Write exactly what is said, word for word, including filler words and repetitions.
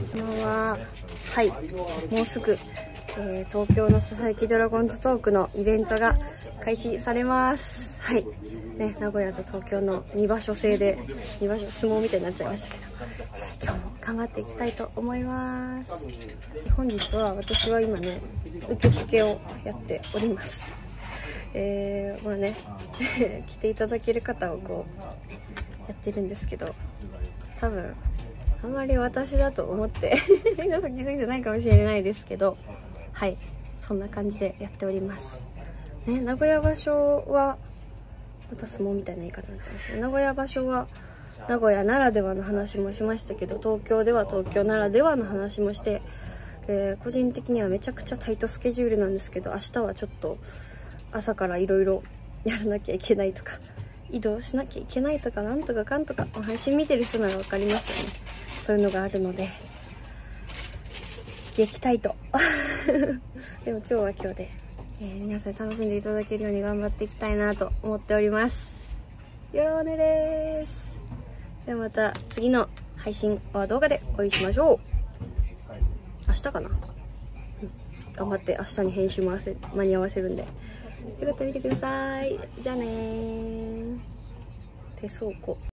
こんばんは。はい、もうすぐ、えー、東京の佐々木ドラゴンズトークのイベントが開始されます。はい、ね、名古屋と東京のに場所制で、に場所、相撲みたいになっちゃいましたけど、今日も頑張っていきたいと思います。本日は私は今ね、受付をやっております。えー、まあね、来ていただける方をこう、やってるんですけど、多分、あんまり私だと思って皆さん気づいてないかもしれないですけど、はい、そんな感じでやっております。ね、名古屋場所は、また相撲みたいな言い方になっちゃいましたね。名古屋場所は、名古屋ならではの話もしましたけど、東京では東京ならではの話もして、えー、個人的にはめちゃくちゃタイトスケジュールなんですけど、明日はちょっと朝からいろいろやらなきゃいけないとか、移動しなきゃいけないとか、なんとかかんとか、配信見てる人ならわかりますよね。そういうのがあるので、撃退と。でも今日は今日で、えー、皆さん楽しんでいただけるように頑張っていきたいなと思っております。よろおねです。ではまた次の配信は動画でお会いしましょう。明日かな、うん、頑張って明日に編集も間に合わせるんで、よかったら見てください。じゃあねー。手相庫。